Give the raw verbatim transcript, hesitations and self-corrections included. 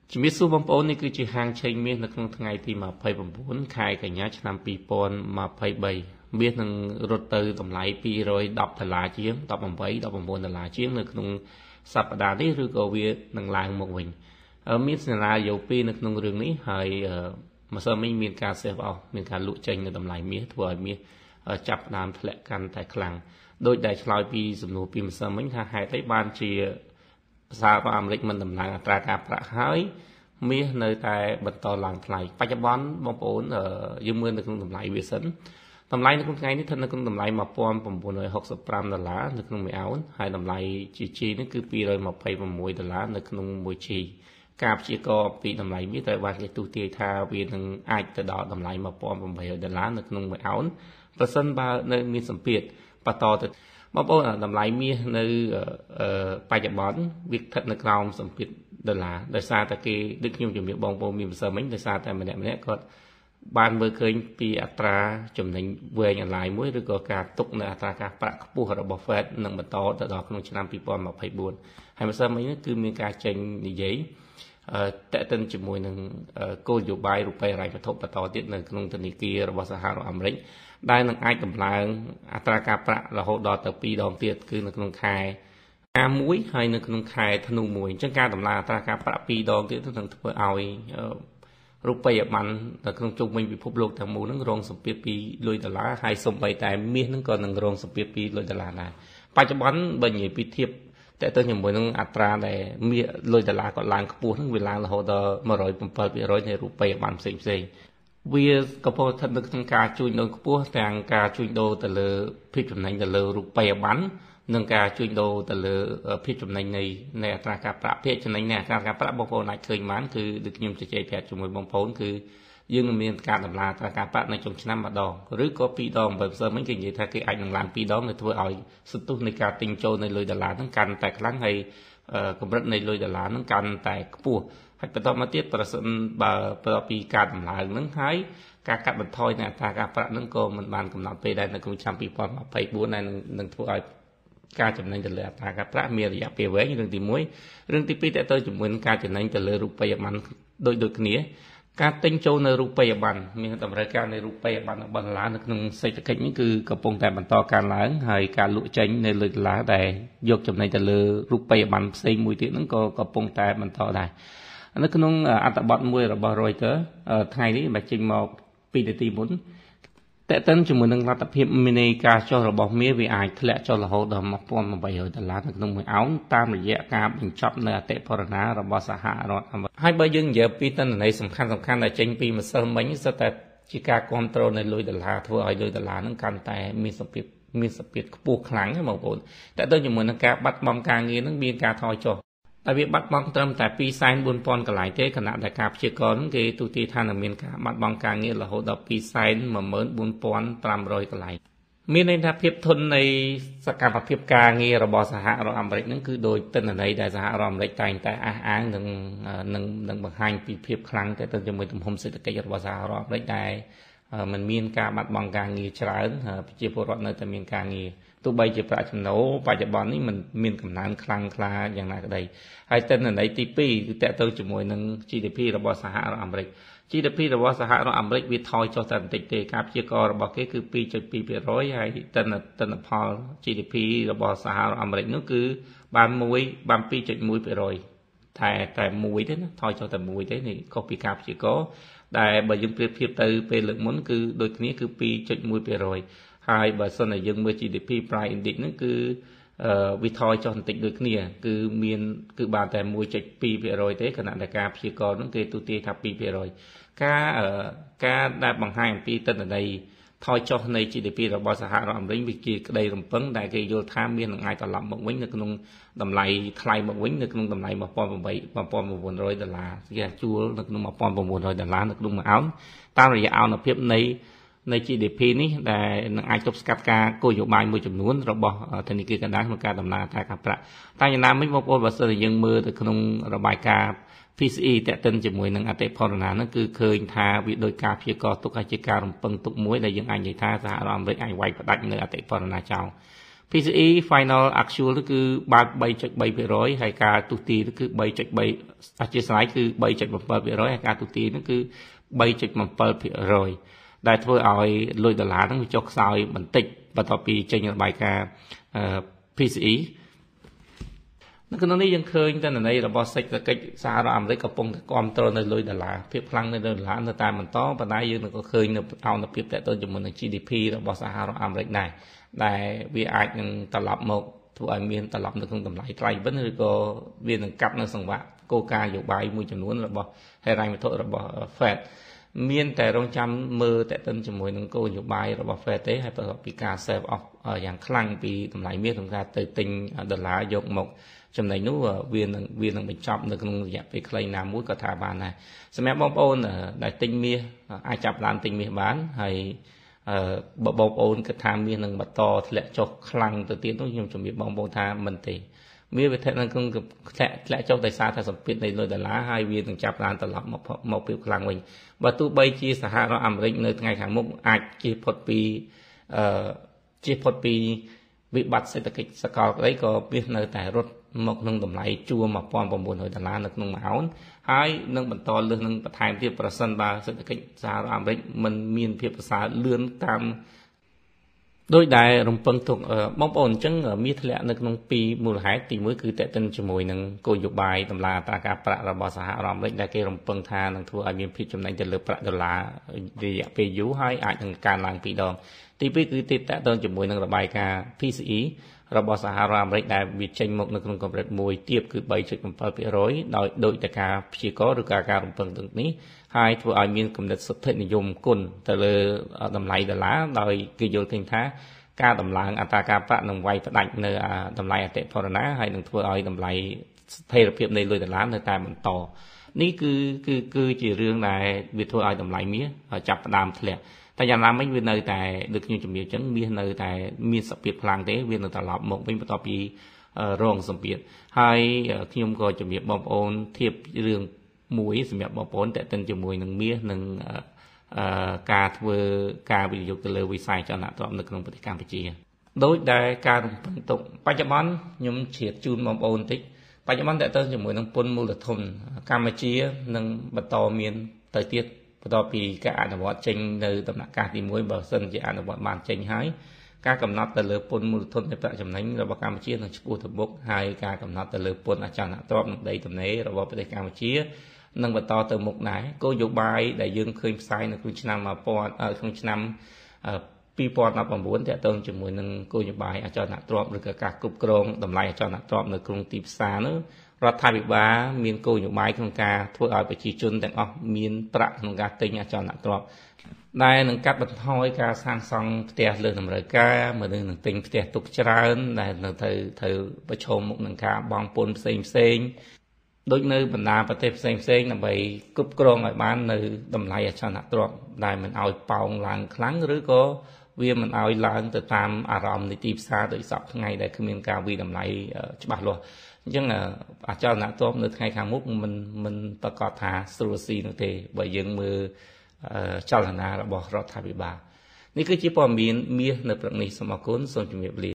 ជំរាបសួរបងប្អូននេះគឺជាហាងឆេងមាសនៅក្នុងថ្ងៃទីยี่สิบเก้าខែកញ្ញាឆ្នាំยี่สิบยี่สิบสามមាសនឹងរត់ទៅតម្លៃยี่สิบដុល្លារជាងยี่สิบแปด ยี่สิบเก้าដុល្លារជាងនៅក្នុងសប្តាហ៍នេះឬក៏វានឹងឡើងមកវិញមានសេណារីយ៉ូពីរនៅក្នុងរឿងនេះហើយម្សិលមិញមានការសេះបោះមានការលក់ចេញនៅតម្លៃមាសធ្វើឲ្យមាសចាប់ផ្ដើមធ្លាក់កាន់តែខ្លាំងដោយដែលឆ្លើយពីសំណួរពីម្សិលមិញថាហេតុអីបានជាសហរដ្ឋអាមេរិកមិនដំឡើងអត្រាការប្រាក់ហើយមាសនៅតែបន្តឡើងថ្លៃបច្ចុប្បន្នបងប្អូនយើងមើលនៅក្នុងតម្លៃវាសិនតម្លៃនៅក្នុងថ្ងៃនេះស្ថិតនៅក្នុងតម្លៃmột nghìn chín trăm sáu mươi lămដុល្លារនៅក្នុងមួយអោនហើយតម្លៃ จี จี នេះគឺtwo hundred twenty-sixដុល្លារនៅក្នុងមួយ G ការព្យាករណ៍ពីតម្លៃមាសត្រូវបានគេទូទាយថាវានឹងអាចទៅដល់តម្លៃone thousand eight hundredដុល្លារនៅក្នុងមួយអោនប្រសិនបើនៅមានសម្ពាធបន្តទៅបងប្អូនតម្លៃមាសនៅបច្ចុប្បន្នវាស្ថិតនៅក្រោមសម្ពាធដុល្លារដោយសារតែគេដូចខ្ញុំជំរាបបងប្អូនមានប្រសិទ្ធមិញដោយសារតែម្នាក់ម្នាក់គាត់បានមើលឃើញពីអត្រាចំណេញវែងអន្លាយមួយឬក៏ការទុកនៅអត្រាការប្រាក់ខ្ពស់របស់ Fed នឹងបន្តទៅដល់ក្នុងឆ្នាំtwo thousand twenty-fourហើយម្សិលមិញនេះគឺមានការចេញនិយាយតេតិនជាមួយនឹងគោលនយោបាយរូបិយហិរញ្ញវត្ថុបន្តទៀតនៅក្នុងធនាគាររបស់សហរដ្ឋអាមេរិកដែលនឹងអាចដំឡើងអត្រាការប្រាក់រហូតដល់ទៅtwoដងទៀតគឺនៅក្នុងខែអាមួយហើយនៅក្នុងខែធ្នូមួយអញ្ចឹងការដំឡើងអត្រាការប្រាក់twoដងទៀតនឹងធ្វើឲ្យរូបិយប័ណ្ណនៅក្នុងជុំវិញពិភពលោកទាំងមូលនឹងរងសម្ពាធពីលុយដុល្លារហើយសូម្បីតែមាសនឹងក៏នឹងរងសម្ពាធពីលុយដុល្លារដែរបច្ចុប្បន្នបើនិយាយពីធៀបតែទៅជាមួយនឹងអត្រាដែលមាសលុយដុល្លារក៏ឡើងខ្ពស់នឹងវាឡើងរហូតដល់one hundred seven percent នៃរូបិយប័ណ្ណផ្សេងផ្សេងវាកំពុងស្ថិតនៅក្នុងការជួញដូរខ្ពស់ទាំងការជួញដូរទៅលើភាពចំណេញទៅលើរូបិយប័ណ្ណនិងការជួញដូរទៅលើភាពចំណេញនៃនៃអត្រាការប្រាក់ភាគចំណេញនៃអត្រាការប្រាក់បងប្អូនអាចឃើញបានគឺដូចខ្ញុំជជែកប្រាប់ជាមួយបងប្អូនគឺយើងនឹងមានការដំឡើងអត្រាការប្រាក់នៅចុងឆ្នាំម្ដងឬក៏ពីរដងបើផ្សេងមិញគេនិយាយថាគេអាចនឹងឡើងពីរដងដែលធ្វើឲ្យសន្ទុះនៃការទិញចូលនៃលុយដុល្លារហ្នឹងកាន់តែខ្លាំងហើយកម្រិតនៃលុយដុល្លារហ្នឹងកាន់តែខ្ពស់ហើយបន្តមកទៀតប្រសិនបើប្រពីការដំឡើងហ្នឹងហើយការកាត់បន្ថយនៃអត្រាការប្រាក់ហ្នឹងក៏មិនបានកំណត់ពេលដែរនៅក្នុងឆ្នាំtwo thousand twenty-fourដែលនឹងធ្វើឲ្យការចំណេញទៅលើអត្រាការប្រាក់មានរយៈពេលវែងរឿងទីoneរឿងទីtwoតទៅជាមួយនឹងការចំណេញទៅលើរូបិយប័ណ្ណដូចដូចគ្នាការទិញចូលនៅរូបិយប័ណ្ណមានតម្រូវការនៃរូបិយប័ណ្ណរបស់ដុល្លារនៅក្នុងសេដ្ឋកិច្ចនេះគឺកំពុងតែបន្តកើនឡើងហើយការលក់ចេញនៅលើដុល្លារដែលយកចំណេញទៅលើរូបិយប័ណ្ណផ្សេងមួយទៀតហ្នឹងក៏កំពុងតែបន្តដែរនៅក្នុងអត្ថបទមួយរបស់ Reuters ថ្ងៃនេះបានចេញមកtwoនាទីមុនតេតិនជាមួយនឹងលទ្ធភាពមាននៃការចុះរបស់មាសវាអាចធ្លាក់ចុះរហូតដល់one thousand eight hundredដុល្លារនៅក្នុងមួយអោនតាមរយៈការបញ្ចប់នៅអតិផរណារបស់សហរដ្ឋអាមេរិកហើយបើយើងនិយាយពីទិន្នន័យសំខាន់សំខាន់ដែលចេញពីម្សិលមិញសុទ្ធតែជាការគ្រប់គ្រងនៃលុយដុល្លារធ្វើឲ្យលុយដុល្លារហ្នឹងកាន់តែមានសម្ពាធមានសម្ពាធខ្ពស់ខ្លាំងណាបងប្អូនតែទៅជាមួយនឹងការបាត់បង់ការងារហ្នឹងមានការថយចុះតែវាបាត់បង់ត្រឹមតែtwo four thousandកន្លែងទេខណៈដែលការព្យាករណ៍ហ្នឹងគេទូទាយថានឹងមានការបាត់បង់ការងាររហូតដល់two four four thousand five hundredកន្លែងមានន័យថាភាពធន់នៃសកម្មភាពការងាររបស់សហរដ្ឋអាមេរិកហ្នឹងគឺដោយទិន្នន័យដែលសហរដ្ឋអាមេរិកតែងតែអះអាងនឹងនឹងនឹងបង្ហាញពីភាពខ្លាំងទៅជាមួយទំហំសេដ្ឋកិច្ចរបស់សហរដ្ឋអាមេរិកដែលมันមានការបាត់បង់ការងារច្រើនប្រជាពលរដ្ឋនៅតែមានការងារទោះបីជាប្រាក់ចំណូលបច្ចុប្បន្ននេះมันមានកំណើនខ្លាំងក្លាយ៉ាងណាក្តីហើយទិន្នន័យទីtwoគឺតកតទៅជាមួយនឹង G D P របស់សហរដ្ឋអាមេរិក G D P របស់សហរដ្ឋអាមេរិកវាថយចុះតែបន្តិចទេការព្យាករណ៍របស់គេគឺtwo point two percent ហើយទិន្នទិន្នផល G D P របស់សហរដ្ឋអាមេរិកនោះគឺបានមួយបានtwo point one percent តែតែមួយទេណាថយចុះតែមួយទេនេះខុសពីការព្យាករណ៍ដែលបើយើងប្រៀបធៀបទៅពេលលើកមុនគឺដូចគ្នាគឺtwo point one percentហើយបើសិនតែយើងមើល G D P Price Index ហ្នឹងគឺវាថយចុះបន្តិចដូចគ្នាគឺមានគឺបានតែone point two percentទេខណៈដែលការព្យាករណ៍ហ្នឹងគេទូទាយថាtwo percentការការដែលបង្ហាញអំពីទិន្នន័យថយចុះនៃ G D P របស់សហរដ្ឋអាមេរិកវាជាក្តីរំពឹងដែលគេយល់ថាមាននឹងអាចត្រឡប់មកវិញនៅក្នុងតម្លៃថ្លៃមកវិញនៅក្នុងតម្លៃone thousand eight hundredដុល្លារគេជួលនៅក្នុងone thousand nine hundredដុល្លារនៅក្នុងមួយអោនតាមរយៈអនុភាពនៃនៃ G D P នេះដែលនឹងអាចទប់ស្កាត់ការគោលនយោបាយមួយចំនួនរបស់ធនាគារកណ្ដាលក្នុងការដំណើរអត្រាការប្រាក់តែយ៉ាងណាមិញបងប្អូនបើសិនជាយើងមើលទៅក្នុងរបាយការណ៍ P C E តេតិនជាមួយនឹងអតិផរណាហ្នឹងគឺឃើញថាវាដោយការព្យាករណ៍ទុកឲ្យជាការរំពឹងទុកមួយដែលយើងអាចនិយាយថាសហរដ្ឋអាមេរិកអាចវាយផ្ដាច់នៅអតិផរណាចោលพี ซี อี final actual គឺបើបីចុចបីភាគរយ ហើយការទូទាយគឺបីចុចបីអធិស្ឋានគឺបីចុចbảyភាគរយ ហើយការទូទាយនោះគឺបីចុចbảyភាគរយ ដែលធ្វើឲ្យលុយដុល្លារហ្នឹងវាចុះខ្សោយបន្តិចបន្ទាប់ពីចេញរបាយការណ៍ พี ซี อี នៅក្នុងនេះយើងឃើញតនន័យរបស់សេដ្ឋកិច្ចសហរដ្ឋអាមេរិកកំពុងតែគាំទ្រនៅលុយដុល្លារភាពខ្លាំងនៅលុយដុល្លារនៅតែបន្តប៉ុន្តែយើងនឹងក៏ឃើញនៅអនុភាពតទៅជាមួយនឹង ជី ឌី พี របស់សហរដ្ឋអាមេរិកដែរដែលវាអាចនឹងត្រឡប់មកធ្វើឲ្យមានត្រឡប់នៅក្នុងតម្លៃថ្លៃវិញឬក៏វានឹងកាត់នៅសង្វាក់គោលការណ៍នយោបាយមួយចំនួនរបស់ហិរញ្ញវត្ថុរបស់ Fed មានតែរងចាំមើលតទៅជាមួយនឹងគោលនយោបាយរបស់ Fed ទេហើយបន្ទាប់ពីការ save off យ៉ាងខ្លាំងពីតម្លៃមាសក្នុងការទៅទិញដុល្លារយកមកចំណេញនោះវានឹងវានឹងបញ្ចប់នៅក្នុងរយៈពេលខ្លីណាមួយក៏ថាបានដែរសម្រាប់បងប្អូនដែលទិញមាសអាចចាប់ដើមទិញមាសបានហើយបើបងប្អូនគិតថាមាសនឹងបន្តធ្លាក់ចុះខ្លាំងទៅទៀតនោះខ្ញុំជំរាបបងប្អូនថាមិនទេមាសវាធ្លាក់នៅក្នុងធ្លាក់ធ្លាក់ចុះដោយសារតែសម្ពាធនៃលុយដុល្លារហើយវានឹងចាប់ដើមត្រឡប់មកមកពីខ្លាំងវិញបើទោះបីជាសហរដ្ឋអាមេរិកនៅថ្ងៃខាងមុខអាចជៀសផុតពីអឺជៀសផុតពីវិបត្តិសេដ្ឋកិច្ចសកលក្តីក៏មាសនៅតែរត់មកក្នុងតម្លៃជួរmột nghìn chín trămដុល្លារនៅក្នុងមួយអោនហើយនឹងបន្តលើសនឹងបន្ថែមទៀតប្រសិនបើសេដ្ឋកិច្ចសហរដ្ឋអាមេរិកមិនមានភាពប្រសើរលឿនតាមដោយដែលរំពឹងទុកបងប្អូនអញ្ចឹងមាសធ្លាក់នៅក្នុងពីរមូលហេតុទីមួយគឺតេតិនជាមួយនឹងគោលនយោបាយតម្លាអត្រាការប្រាក់របស់សហរដ្ឋអាមេរិកដែលគេរំពឹងថានឹងធ្វើឲ្យមានភាពចំណេញទៅលើប្រាក់ដុល្លាររយៈពេលយូរហើយអាចនឹងកើនឡើងពីរដងទីពីរគឺតេតិនជាមួយនឹងរបាយការណ៍ พี ซี อี របស់សហរដ្ឋអាមេរិកដែលវាចេញមកនៅក្នុងកម្រិតមួយទៀបគឺបីចុចbảyភាគរយ ដោយដោយតែការព្យាករណ៍ឬការការរំពឹងទុកនេះហើយធ្វើឲ្យមានគំនិតសុទ្ធិនិយមគុណទៅលើតម្លៃដុល្លារដោយគេយល់ឃើញថាការដំឡើងអត្រាការប្រាក់នឹងវាយផ្ដាច់នៅតម្លៃអតិផរណាហើយនឹងធ្វើឲ្យតម្លៃស្ថិរភាពនៃលុយដុល្លារនៅតែបន្តនេះគឺគឺគឺជារឿងដែលវាធ្វើឲ្យតម្លៃមាសចាប់ផ្ដើមធ្លាក់តែយ៉ាងណាមិញវានៅតែដូចខ្ញុំជំរាបចឹងមាសនៅតែមានសភាពខ្លាំងទេវានៅត្រឡប់មកវិញបន្ទាប់ពីរងសម្ពាធហើយខ្ញុំក៏ជំរាបបងប្អូនធៀបរឿងមួយសម្រាប់បងប្អូនតេតិនជាមួយនឹងមាសនិងការធ្វើការវិនិយោគទៅលើវិស័យចលនាទ្រព្យនៅក្នុងប្រទេសកម្ពុជាដោយដែលការរំពឹងទុកបច្ចុប្បន្នខ្ញុំជ្រាបជូនបងប្អូនបន្តិចបច្ចុប្បន្នតេតិនជាមួយនឹងពន្ធមូលធនកម្ពុជានឹងបន្តមានទៅទៀតបន្ទាប់ពីការអនុវត្តចេញនៅដំណាក់កាលទីមួយបើសិនជាអនុវត្តបានចេញហើយការកំណត់ទៅលើពន្ធមូលធននៃប្រាក់ចំណេញរបស់កម្ពុជានឹងឆ្ពោះទៅមុខហើយការកំណត់ទៅលើពន្ធអចលនទ្រព្យនិងដីទំនេររបស់ប្រទេសកម្ពុជានឹងបន្តទៅមុខដែរគោលនយោបាយដែលយើងឃើញផ្សាយនៅក្នុងឆ្នាំក្នុងឆ្នាំពីរពាន់ដប់ប្រាំបួនទាក់ទងជាមួយនឹងគោលនយោបាយអចលនទ្រព្យឬក៏ការគ្រប់គ្រងតម្លៃអចលនទ្រព្យនៅក្នុងទីផ្សារនោះរដ្ឋាភិបាលមានគោលនយោបាយក្នុងការធ្វើឲ្យប្រជាជនទាំងអស់មានប្រាក់ក្នុងការទិញអចលនទ្រព្យដែលនឹងកាត់បន្ថយការសាងសង់ផ្ទះលើតម្រូវការមនុស្សនឹងទិញផ្ទះទុកច្រើនដែលនៅត្រូវត្រូវប្រឈមមុខនឹងការបង់ពន្ធផ្សេងផ្សេងដូចនៅបណ្ដាប្រទេសផ្សេងផ្សេងដើម្បីគ្រប់គ្រងឲ្យបាននៅតម្លៃអចលនទ្រព្យដែលមិនឲ្យប៉ោងឡើងខ្លាំងឬក៏វាមិនឲ្យឡើងទៅតាមអារម្មណ៍នៃទីផ្សារដោយសពថ្ងៃដែលគ្មានការវិតម្លៃច្បាស់លាស់អញ្ចឹងអចលនទ្រព្យនៅថ្ងៃខាងមុខមិនមិនប្រកាសថាស្រួលស៊ីនោះទេបើយើងមើលចលនារបស់រដ្ឋាភិបាលនេះគឺជាព័ត៌មានមាសនៅព្រឹកនេះសូមអរគុណសូមជម្រាបលា